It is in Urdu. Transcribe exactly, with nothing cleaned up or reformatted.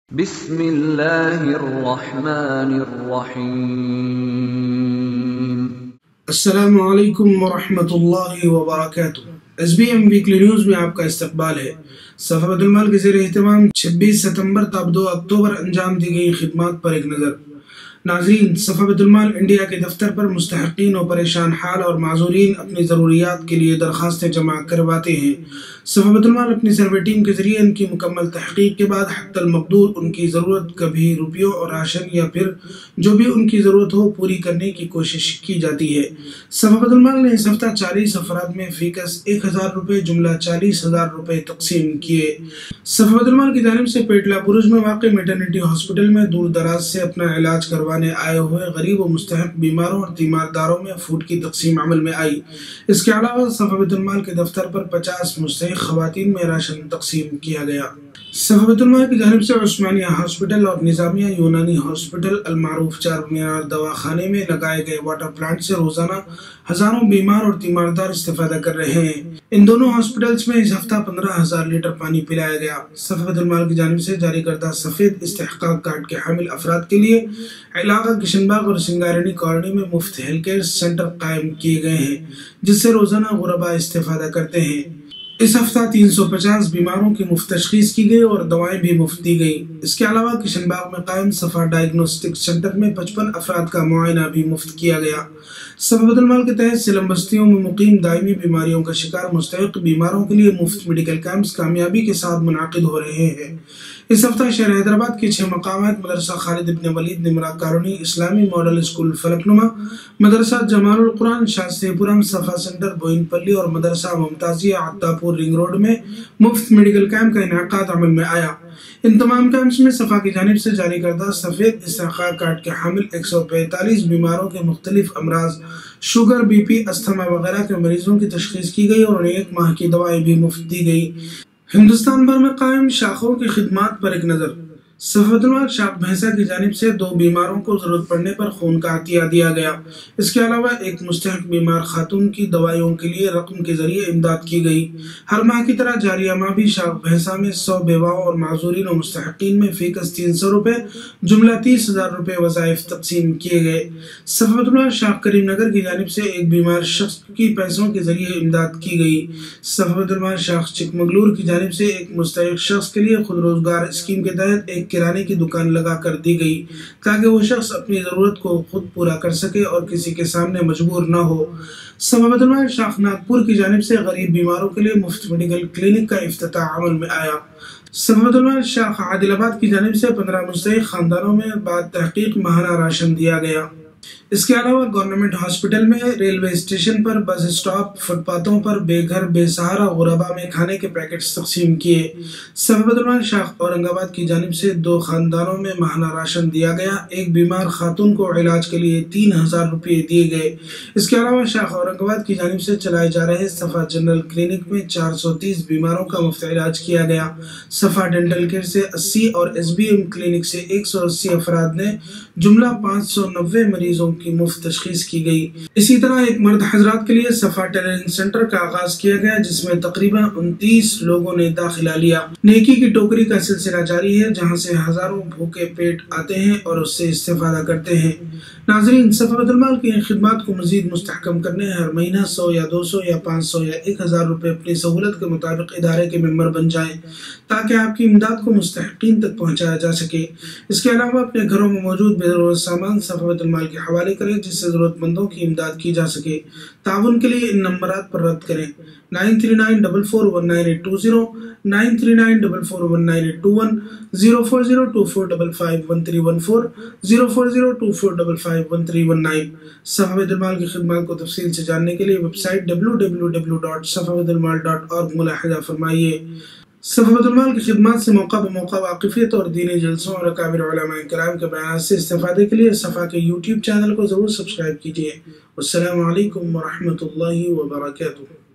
بسم اللہ الرحمن الرحیم۔ السلام علیکم ورحمۃ اللہ وبرکاتہ۔ S B M weekly news میں آپ کا استقبال ہے۔ صفا بیت المال کے زیر اہتمام چھبیس ستمبر تا دو اکتوبر انجام دی گئی خدمات پر ایک نظر۔ ناظرین، صفا بیت المال انڈیا کے دفتر پر مستحقین و پریشان حال اور معذورین اپنی ضروریات کے لیے درخواستیں جمع کرواتے ہیں۔ صفا بیت المال اپنی سروے ٹیم کے ذریعے ان کی مکمل تحقیق کے بعد حتی المقدور ان کی ضرورت کبھی روپیوں اور راشن یا پھر جو بھی ان کی ضرورت ہو پوری کرنے کی کوشش کی جاتی ہے۔ صفا بیت المال نے اس ہفتہ چالیس افراد میں فی کس ایک ہزار روپے جملہ چالیس ہزار روپے تقسیم کیے۔ صفا بیت المال کی جانب سے پیٹلا برج میں واقع میٹرنٹی ہاسپٹل میں دور دراز سے اپنا علاج کروانے آئے ہوئے غریب و مستحق بیماروں اور تیمارداروں میں فوڈ کی تقسیم عمل میں آئی۔ اس کے علاوہ صفا بیت المال کے دفتر پر پچاس مستحق خواتین میں راشن تقسیم کیا گیا۔ صفا بیت المال کی جانب سے عثمانیہ ہاسپٹل اور نظامیہ یونانی ہاسپٹل المعروف چار مینار دواخانے میں لگائے گئے واٹر پلانٹ سے روزانہ ہزاروں بیمار اور تیماردار استفادہ کر رہے ہیں۔ ان دونوں ہاسپٹلز میں اس ہفتہ پندرہ ہزار لیٹر پانی پلایا گیا۔ صفا بیت المال کی جانب سے جاری کردہ سفید استحقاق کارڈ کے حامل افراد کے لیے علاقہ کشن باغ اور سنگارینی کالونی میں مفت ہیلتھ کیئر سینٹر قائم کیے گئے ہیں، جس سے روزانہ غربا استفادہ کرتے ہیں۔ اس ہفتہ تین سو پچاس بیماروں کی مفت تشخیص کی گئی اور دوائیں بھی مفت دی گئی۔ اس کے علاوہ کشن باغ میں قائم صفا ڈائگنوسٹک سینٹر میں پچپن افراد کا معائنہ بھی مفت کیا گیا۔ صفا بیت المال کے تحت سلم بستیوں میں مقیم دائمی بیماریوں کا شکار مستحق بیماروں کے لیے مفت میڈیکل کیمپس کامیابی کے ساتھ منعقد ہو رہے ہیں۔ اس ہفتہ شہر حیدرآباد کے چھ مقامات مدرسہ خالد ابن ولید نمرا کالونی، اسلامی ماڈل اسکول فلک نما، مدرسہ جمال القرآن شاستری پورم صفا سینٹر بوئن پلی اور مدرسہ ممتازیہ عطاپور رنگ روڈ میں مفت میڈیکل کیمپ کا انعقاد عمل میں آیا۔ ان تمام کیمپس میں صفا کی جانب سے جاری کردہ سفید استحقاق کارڈ کے حامل ایک سو پینتالیس بیماروں کے مختلف امراض شوگر، بی پی، استھما وغیرہ کے مریضوں کی تشخیص کی گئی اور انہیں ایک ماہ کی دوائیں بھی مفت دی گئی۔ ہندوستان بھر میں قائم شاخوں کی خدمات پر ایک نظر۔ صفا بیت المال شاخ بھینسا کی جانب سے دو بیماروں کو ضرورت پڑنے پر خون کا عطیہ دیا گیا۔ اس کے علاوہ ایک مستحق بیمار خاتون کی دوائیوں کے لیے رقم کے ذریعے امداد کی گئی۔ ہر ماہ کی طرح جاریہ ماہ بھی شاخ بھینسا میں سو بیواؤں اور معذورین و مستحقین میں فی کس تین سو روپے جملہ تیس ہزار روپے وظائف تقسیم کیے گئے۔ صفا بیت المال شاخ کریم نگر کی جانب سے ایک بیمار شخص کی پیسوں کے ذریعے امداد کی گئی۔ صفا بیت المال شاخ چکمگلور کی جانب سے ایک مستحق شخص کے لیے خود روزگار اسکیم کے تحت ایک کرانے کی دکان لگا کر دی گئی تاکہ وہ شخص اپنی ضرورت کو خود پورا کر سکے اور کسی کے سامنے مجبور نہ ہو۔ صفا بیت المال شاخ ناگپور کی جانب سے غریب بیماروں کے لیے مفت میڈیکل کلینک کا افتتاح عمل میں آیا۔ صفا بیت المال شاخ عادل آباد کی جانب سے پندرہ مستحق خاندانوں میں بعد تحقیق ماہانہ راشن دیا گیا۔ اس کے علاوہ گورنمنٹ ہاسپٹل میں، ریلوے اسٹیشن پر، بس اسٹاپ، فٹ پاتھوں پر بے گھر بے سہارا غربا میں کھانے کے پیکٹس تقسیم کیے۔ صفا بیت المال شاخ اورنگ آباد کی جانب سے دو خاندانوں میں ماہانہ راشن دیا گیا۔ ایک بیمار خاتون کو علاج کے لیے تین ہزار روپے دیے گئے۔ اس کے علاوہ شاخ اورنگ آباد کی جانب سے چلائے جا رہے صفا جنرل کلینک میں چار سو تیس بیماروں کا مفت علاج کیا گیا۔ صفا ڈینٹل کیئر سے اسی اور ایس بی ایم کلینک سے ایک سو اسی افراد نے جملہ پانچ سو نوے مریضوں کی مفت تشخیص کی گئی۔ اسی طرح ایک مرد حضرات کے لیے صفا ٹیلرنگ سینٹر کا آغاز کیا گیا، جس میں تقریباً انتیس لوگوں نے داخلہ لیا۔ نیکی کی ٹوکری کا سلسلہ جاری ہے، جہاں سے ہزاروں بھوکے پیٹ آتے ہیں اور اس سے استفادہ کرتے ہیں۔ ناظرین، صفا بیت المال کی ان خدمات کو مزید مستحکم کرنے ہر مہینہ سو یا دو سو یا پانچ سو یا ایک ہزار روپے اپنی سہولت کے مطابق ادارے کے ممبر بن جائیں تاکہ آپ کی امداد کو مستحقین تک پہنچایا جا سکے۔ اس کے علاوہ اپنے گھروں میں موجود بے ضرورت سامان صفا بیت المال کے حوالے کریں، جس سے ضرورت مندوں کی امداد کی جا سکے۔ تعاون کے لیے ان نمبرات پر رابط کریں: nine three nine four four one nine eight two zero, nine three nine four four one nine eight two one, zero four zero two four five five one three one four, zero four zero two four five five one three one nine. Safa Bait المال کی خدمات کو تفصیل سے جاننے کے لیے website W W W dot Safa Bait المال ڈاٹ اورگ ملاحظہ فرمائیے۔ صفا بیت المال کی خدمات سے موقع بموقع واقفیت اور دینی جلسوں اور اکابر علماء کرام کے بیانات سے استفادے کے لیے صفا کے یوٹیوب چینل کو ضرور سبسکرائب کیجیے۔ السلام علیکم ورحمۃ اللہ وبرکاتہ۔